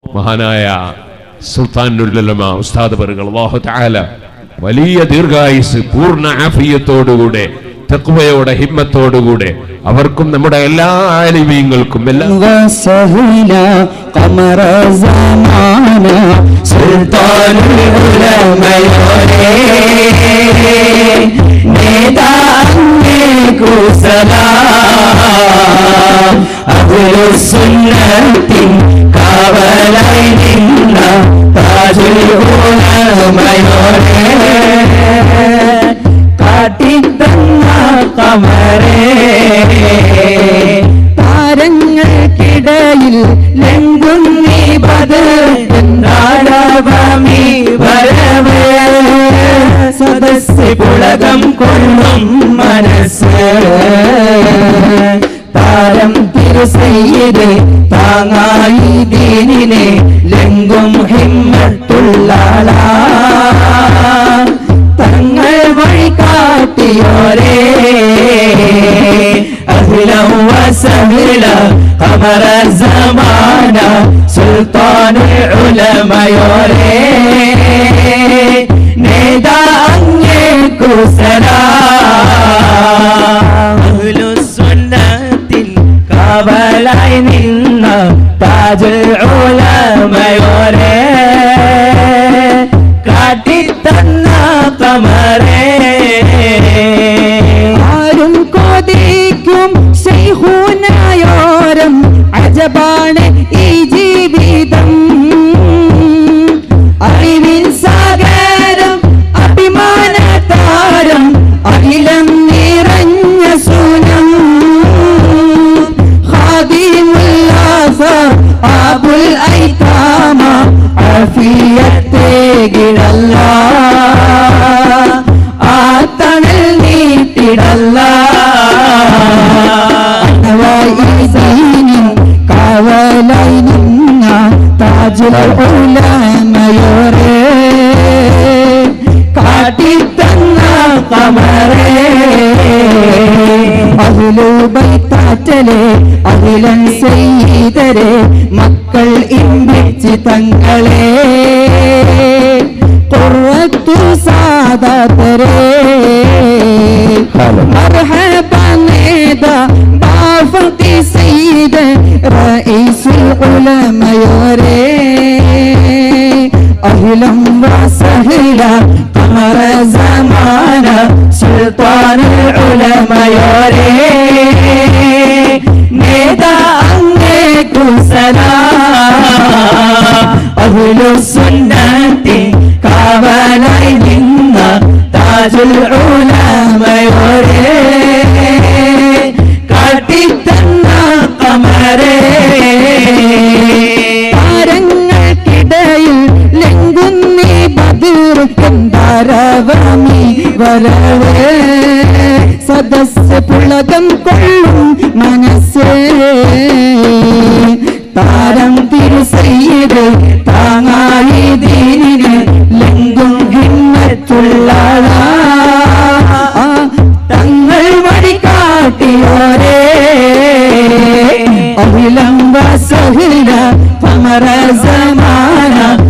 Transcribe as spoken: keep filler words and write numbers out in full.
മഹാനായ സുൽത്താനുൽ ഉലമ ഉസ്താദ് അവர்கள் അല്ലാഹു തആല വലിയ ദീർഘായുസ് പൂർണ്ണ ആഫിയത്തോടുകൂടെ തഖ്വയോടെ ഹിമ്മത്തോടുകൂടെ അവർക്കും നമ്മുടെ എല്ലാ ആലിമീങ്ങൾക്കും എല്ലാം സുൽത്താനുൽ ഉലമയോരേ നേതാങ്ങേക്കു സലാം അഹ്ലുസുന്നത്തിൻ കാവലായി നിന്ന താജുൽ ഉലമയോരേ കാട്ടിത്തന്ന ഖമറേ താരങ്ങൾക്കിടയിൽ ലംഘുന്നി ബദർ എന്താരവമീ വരവ് സദസ്സ് പുളകം കൊള്ളും മനസ്സ് താരം തിരുസയ്യിദ് താങ്ങായി ദീനിനെ ലംഘും ഹിമ്മത്തുള്ളാളാ തങ്ങൾ വഴി കാട്ടിയോരേ أهلا وسهلا قمر الزمان سلطان العلماء يوري نداءنكو سلام أهل السنة كابلاي منا تاج العلماء يوري കാട്ടിത്തന്ന കമറേ ആരും കൊതിക്കും ശൈഖുനായോരം അജബാണ് ഈ ജീവിതം അറിവിൻ സാഗരം അഭിമാന താരം അഖിലം നിറഞ്ഞ സുനം ഖാദിമുല്ലാസ അബുൽ ഐതാമ അഫിയത്തെ ഗിടല്ല ആ തണൽ നീട്ടിടല്ല കാവലായി നിന്ന താജുൽ ഉലമയോരേ കാട്ടിത്തന്ന ഖമറേ അഹ്ലു ബൈത്താറ്റലേ അഖിലൻ സയ്യിദരേ മക്കൾ ഇമ്പിച്ച് തങ്ങളെ ഖുർറത്തു സാദതരേ മർഹബാ നേദാ ബാഫത്തി സയ്യിദ് റഈസുൽ ഉലമയോരേ അഹ്ലൻ വസഹ്ലാ ഖമറ സമാന സുൽത്താനുൽ ഉലമയോരേ നേതാങ്ങേക്കു സലാം അഹ്ലുസുന്നത്തി കാവലായി നിന്ന താജുൽ ഉലമയോരേ കാട്ടിത്തന്ന ഖമറേ താരങ്ങൾക്കിടയിൽ ലംഘുന്നി ബദർ എന്താരവമീ വരവ് സദസ്സ് പുളകം കൊള്ളും മനസ്സ് താരം തിരുസയ്യിദ് താങ്ങായി ദീനിന് ലംഘും ഹിമ്മത്തുള്ളാളാ തങ്ങൾ വഴി കാട്ടിയോരേ അഖിലം വസഹ്ല ഖമറ സമാന